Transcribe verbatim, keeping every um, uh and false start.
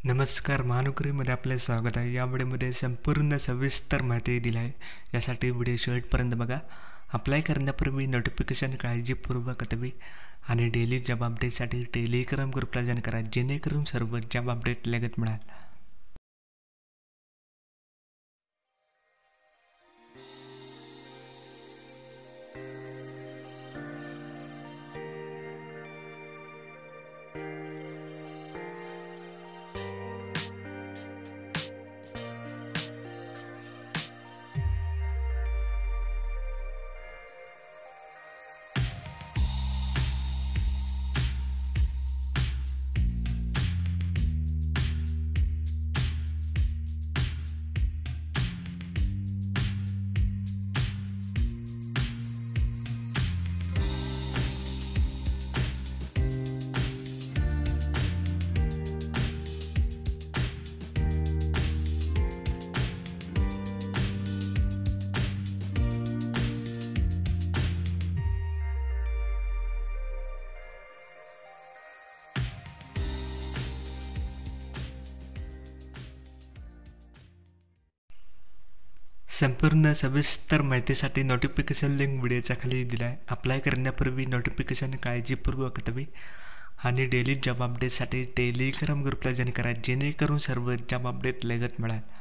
नमस्कार, महानुकरीमध्ये आपले स्वागत आहे। या व्हिडिओमध्ये संपूर्ण सविस्तर माहिती दिली आहे। यासाठी व्हिडिओ शेवटपर्यंत बघा। अप्लाय करण्यापूर्वी नोटिफिकेशन काळजीपूर्वक वाचावे आणि डेली जॉब अपडेटसाठी टेलिग्राम ग्रुपला जॉइन करा, जेणेकरून सर्व जॉब अपडेट लगेच मिळेल। संपूर्ण सविस्तर माहितीसाठी नोटिफिकेशन लिंक व्हिडिओच्या खाली दिला आहे। अप्लाय करण्यापूर्वी नोटिफिकेशन काळजीपूर्वक वाचावे आणि डेली जॉब अपडेटसाठी टेलिग्राम ग्रुपला जॉइन करा, जेणेकरून सर्व जॉब अपडेट लगेच मिळेल।